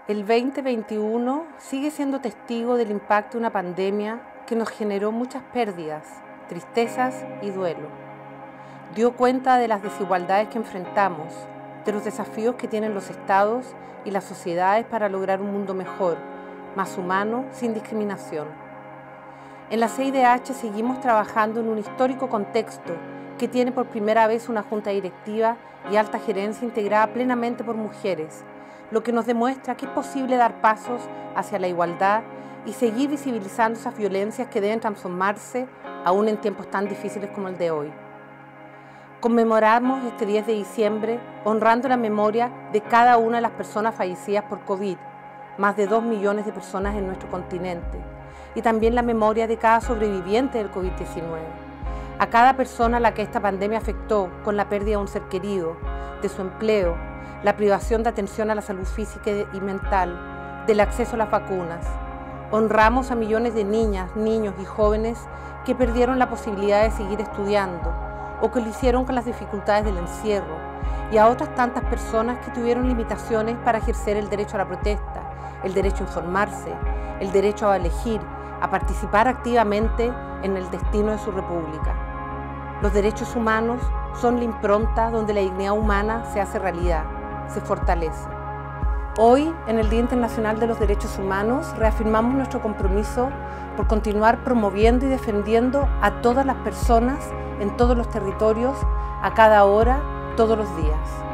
El 2021 sigue siendo testigo del impacto de una pandemia que nos generó muchas pérdidas, tristezas y duelo. Dio cuenta de las desigualdades que enfrentamos, de los desafíos que tienen los estados y las sociedades para lograr un mundo mejor, más humano, sin discriminación. En la CIDH seguimos trabajando en un histórico contexto que tiene por primera vez una junta directiva y alta gerencia integrada plenamente por mujeres, lo que nos demuestra que es posible dar pasos hacia la igualdad y seguir visibilizando esas violencias que deben transformarse aún en tiempos tan difíciles como el de hoy. Conmemoramos este 10 de diciembre honrando la memoria de cada una de las personas fallecidas por COVID, más de 2 millones de personas en nuestro continente, y también la memoria de cada sobreviviente del COVID-19, a cada persona a la que esta pandemia afectó con la pérdida de un ser querido, de su empleo, la privación de atención a la salud física y mental, del acceso a las vacunas. Honramos a millones de niñas, niños y jóvenes que perdieron la posibilidad de seguir estudiando o que lo hicieron con las dificultades del encierro, y a otras tantas personas que tuvieron limitaciones para ejercer el derecho a la protesta, el derecho a informarse, el derecho a elegir, a participar activamente en el destino de su república. Los derechos humanos son la impronta donde la dignidad humana se hace realidad, se fortalece. Hoy, en el Día Internacional de los Derechos Humanos, reafirmamos nuestro compromiso por continuar promoviendo y defendiendo a todas las personas en todos los territorios, a cada hora, todos los días.